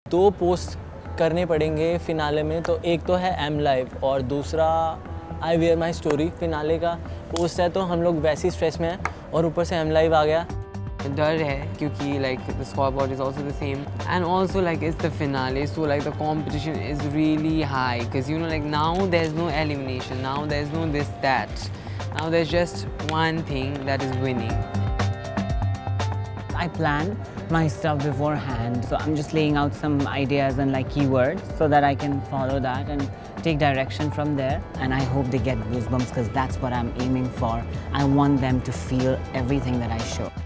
दो पोस्ट करने पड़ेंगे फिनाले में, तो एक तो है एम लाइव और दूसरा I wear my story. Finale का पोस्ट है तो हम लोग वैसी स्ट्रेस में हैं और ऊपर से एम लाइव आ गया। डर है क्योंकि like the scoreboard is also the same and also like it's the finale, so like the competition is really high because you know like now there's no elimination, now there's no this that, now there's just one thing that is winning. I plan my stuff beforehand, so I'm just laying out some ideas and like keywords so that I can follow that and take direction from there, and I hope they get goosebumps because that's what I'm aiming for. I want them to feel everything that I show.